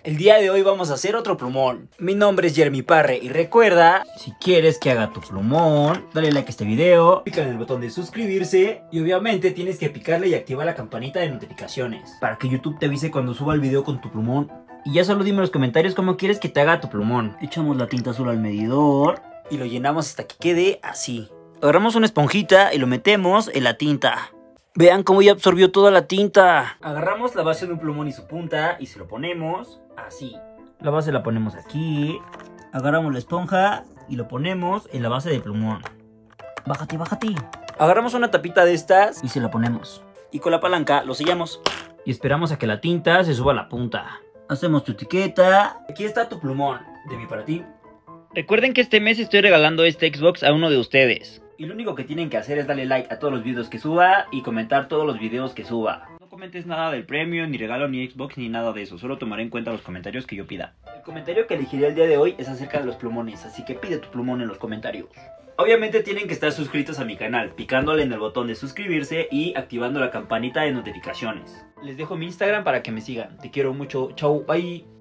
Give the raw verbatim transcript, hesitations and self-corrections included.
El día de hoy vamos a hacer otro plumón. Mi nombre es Jeremy Parre y recuerda, si quieres que haga tu plumón, dale like a este video, pica en el botón de suscribirse y obviamente tienes que picarle y activar la campanita de notificaciones para que YouTube te avise cuando suba el video con tu plumón. Y ya solo dime en los comentarios cómo quieres que te haga tu plumón. Echamos la tinta azul al medidor y lo llenamos hasta que quede así. Agarramos una esponjita y lo metemos en la tinta. Vean cómo ya absorbió toda la tinta. Agarramos la base de un plumón y su punta y se lo ponemos así. La base la ponemos aquí. Agarramos la esponja y lo ponemos en la base del plumón. Bájate, bájate. Agarramos una tapita de estas y se la ponemos. Y con la palanca lo sellamos. Y esperamos a que la tinta se suba a la punta. Hacemos tu etiqueta. Aquí está tu plumón. De mí para ti. Recuerden que este mes estoy regalando este Xbox a uno de ustedes. Y lo único que tienen que hacer es darle like a todos los videos que suba y comentar todos los videos que suba. No comentes nada del premio, ni regalo, ni Xbox, ni nada de eso. Solo tomaré en cuenta los comentarios que yo pida. El comentario que elegiré el día de hoy es acerca de los plumones, así que pide tu plumón en los comentarios. Obviamente tienen que estar suscritos a mi canal, picándole en el botón de suscribirse y activando la campanita de notificaciones. Les dejo mi Instagram para que me sigan. Te quiero mucho. Chau, bye.